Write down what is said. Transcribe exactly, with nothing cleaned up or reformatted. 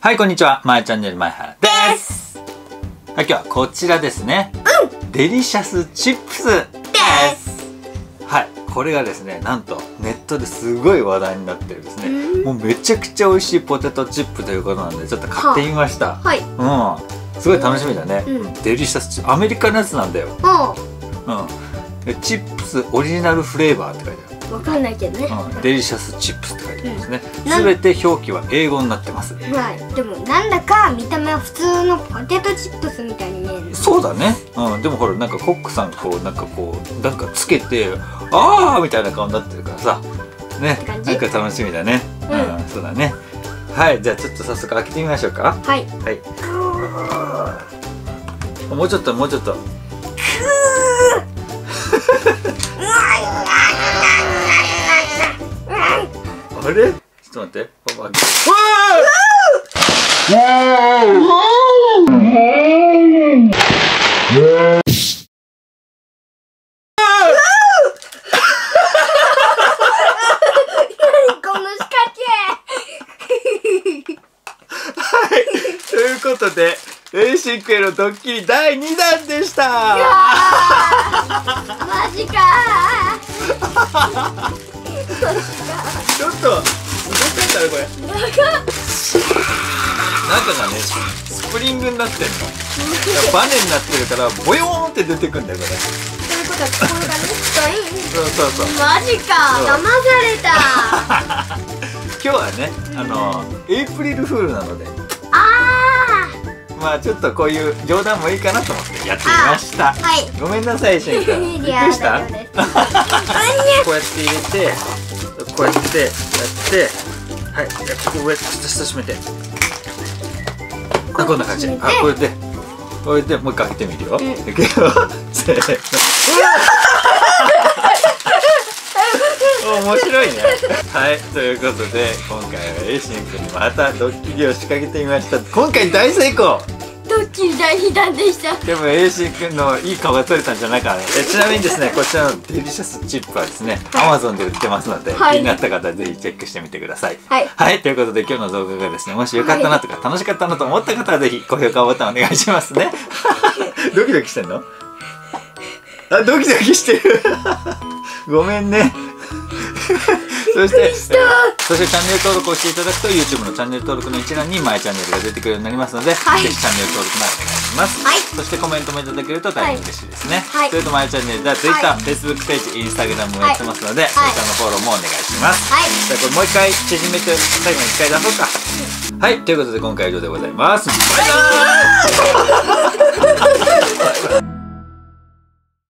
はい、こんにちは。まえチャンネル前原です。はい、今日はこちらですね。うん、デリシャスチップスです。はい、これがですね、なんとネットですごい話題になってるですね。もうめちゃくちゃ美味しいポテトチップということなんで、ちょっと買ってみました。はい。うん、すごい楽しみだね。うん、デリシャスチップ、アメリカのやつなんだよ。うん。チップスオリジナルフレーバーって書いてある。わかんないけどね、うん、デリシャスチップスって書いてあるんですね。すべ、うん、て表記は英語になってます。 はい。でもなんだか見た目は普通のポテトチップスみたいに見える。 そうだね。うん。でもほらなんかコックさんこうなんかこうなんかつけてあーみたいな顔になってるからさ、ね。なんか楽しみだね。うん。うん、そうだね。はい。じゃあちょっと早速開けてみましょうか。はい。はい。もうちょっともうちょっと。あれ？ちょっと待って。パパ。わはい。ということで、エイシンクへのドッキリだいにだんでした。 マジかちょっとすごかったねこれ。中がねスプリングになってんの。バネになってるからボヨーンって出てくんだよこれ。 ということはこれがねそうそうそう。 マジか騙された。 今日はねあのエイプリルフールなので。 ああ。 まあちょっとこういう冗談もいいかなと思ってやってみました。はい。ごめんなさいしんくん。びっくりした？こうやって入れて、こうやってやって、はい。ここ上ちょっと下閉めて。あこんな感じ。あこれで、これでもう一回開けてみるよ。いくよ。せーの。面白いね。はい、ということで今回はエイシンくんにまたドッキリを仕掛けてみました。今回大成功。 ドッキリだいにだんでした。 でもエイシンくんのいい顔が撮れたんじゃないかな。えちなみにですねこちらのデリシャスチップはですね、はい、アマゾンで売ってますので、はい、気になった方はぜひチェックしてみてください。はい、はい、ということで今日の動画がですねもしよかったなとか、はい、楽しかったなと思った方はぜひ高評価ボタンお願いしますね。ドキドキしてんの？あドキドキしてる。ごめんね。そして、そしてチャンネル登録をしていただくと YouTube のチャンネル登録の一覧にマイチャンネルが出てくるようになりますので、はい、ぜひチャンネル登録もお願いします。はい、そしてコメントもいただけると大変嬉しいですね。はい、それとマイチャンネルでは Twitter、Facebook ページ、Instagram もやってますので、そちらのフォローもお願いします。はい、じゃあこれもう一回縮めて最後に一回出そうか。はい、ということで今回は以上でございます。バイバーイ。